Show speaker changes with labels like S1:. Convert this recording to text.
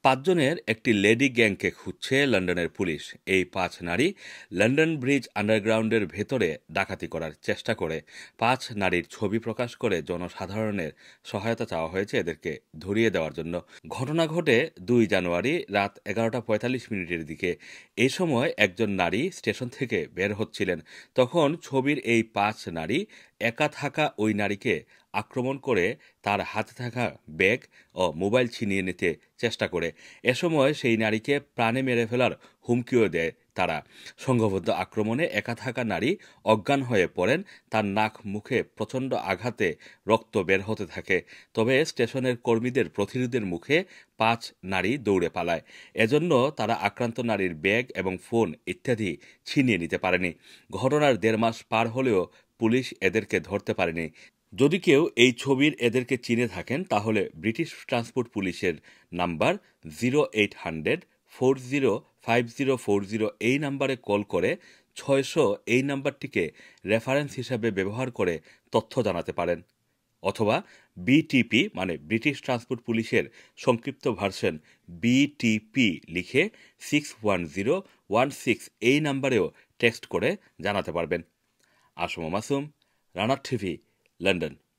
S1: পাঁচজনের একটি লেডি গ্যাংকে খুঁজছে লন্ডনের পুলিশ। এই পাঁচ নারী লন্ডন ব্রিজ আন্ডারগ্রাউন্ডের ভেতরে ডাকাতি করার চেষ্টা করে। পাঁচ নারীর ছবি প্রকাশ করে জনসাধারণের সহায়তা চাওয়া হয়েছে এদেরকে ধরিয়ে দেওয়ার জন্য। ঘটনা ঘটে 2 জানুয়ারি রাত 11:45 দিকে। এই সময় একজন নারী স্টেশন থেকে বের হচ্ছিলেন। তখন ছবির এই পাঁচ নারী একা থাকা ওই নারীকে আক্রমণ করে তার হাতে থাকা ব্যাগ ও মোবাইল ছিনিয়ে নিতে চেষ্টা করে। এ সময় সেই নারীকে প্রাণে মেরে ফেলার হুমকিও দেয় তারা। সংঘবদ্ধ আক্রমণে একা থাকা নারী অজ্ঞান হয়ে পড়েন। তার নাক মুখে প্রচণ্ড আঘাতে রক্ত বের হতে থাকে। তবে স্টেশনের কর্মীদের প্রতিরোধের মুখে পাঁচ নারী দৌড়ে পালায়। এজন্য তারা আক্রান্ত নারীর ব্যাগ এবং ফোন ইত্যাদি ছিনিয়ে নিতে পারেনি। ঘটনার 1.5 মাস পার হলেও পুলিশ এদেরকে ধরতে পারেনি। যদি কেউ এই ছবির এদেরকে চিনে থাকেন তাহলে ব্রিটিশ ট্রান্সপোর্ট পুলিশের নাম্বার 0800 405040 এই নাম্বারে কল করে 600 এই নাম্বারটিকে রেফারেন্স হিসাবে ব্যবহার করে তথ্য জানাতে পারেন। অথবা বিটিপি মানে ব্রিটিশ ট্রান্সপোর্ট পুলিশের সংক্ষিপ্ত ভার্সন বিটিপি লিখে 61016 এই নাম্বারেও টেক্সট করে জানাতে পারবেন। আসম মাসুম, রানার টিভি, লন্ডন।